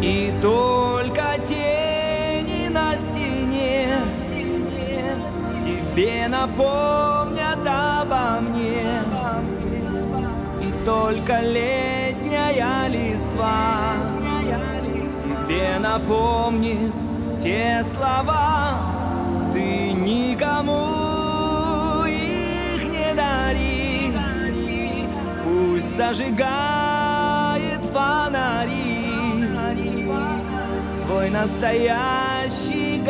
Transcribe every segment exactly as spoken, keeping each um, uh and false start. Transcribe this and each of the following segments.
И только тени на стене тебе напомнят обо мне. И только летняя листва тебе напомнит те слова. Ты никому их не дари, пусть зажигает фонари твой настоящий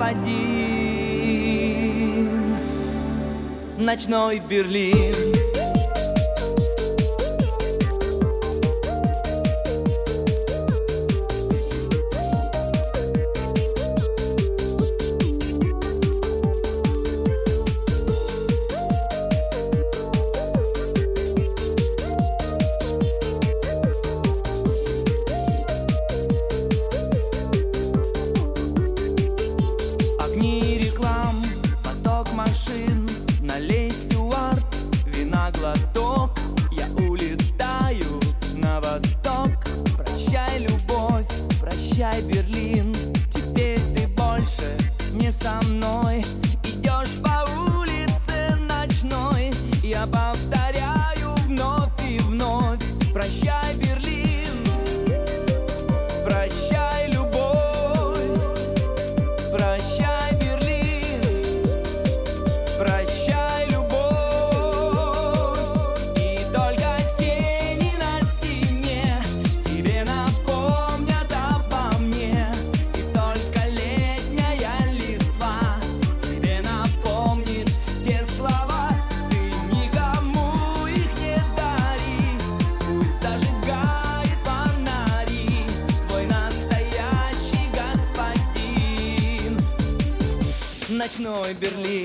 господин, ночной Берлин. Машин, налей, Стюарт, вина глоток. Я улетаю на восток. Прощай, любовь, прощай, Берлин. Теперь ты больше не со мной. Идешь по улице ночной. Я повторяю вновь и вновь. Прощай, Берлин, прощай, любовь, прощай. Прощай, любовь, и только тени на стене тебе напомнят обо мне. И только летняя листва тебе напомнит те слова. Ты никому их не дари, пусть зажигает фонари твой настоящий господин, ночной Берлин.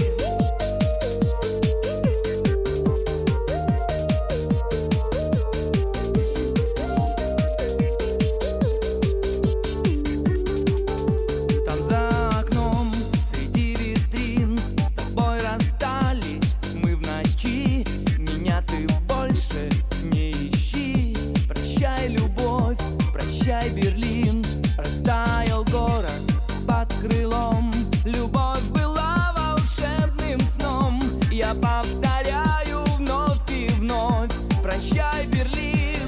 Прощай, Берлин, растаял город под крылом. Любовь была волшебным сном. Я повторяю вновь и вновь. Прощай, Берлин,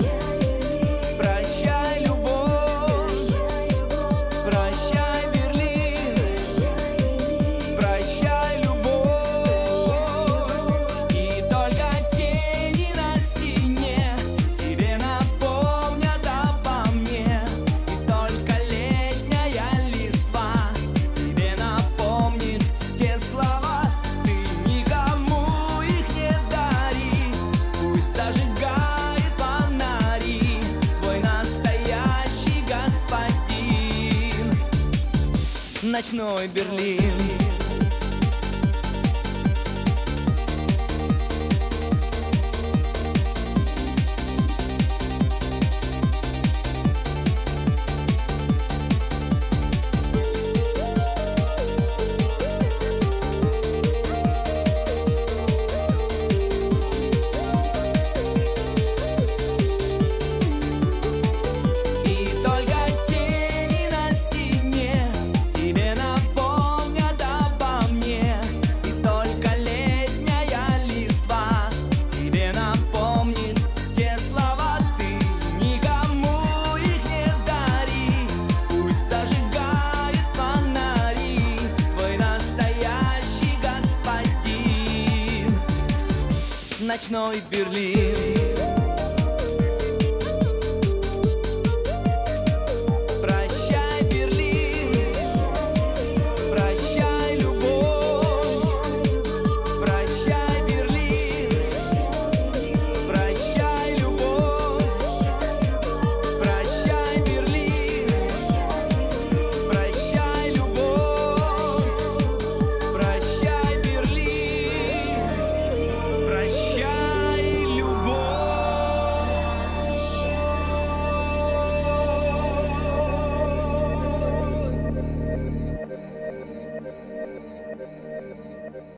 прощай, любовь, прощай, Берлин, прощай, любовь. И только тени на стене тебе напомнят обо мне. И только летняя листва тебе напомнит те слова. Ты никому их не дари, пусть зажигает фонари твой настоящий господин, ночной Берлин. Ночной Берлин.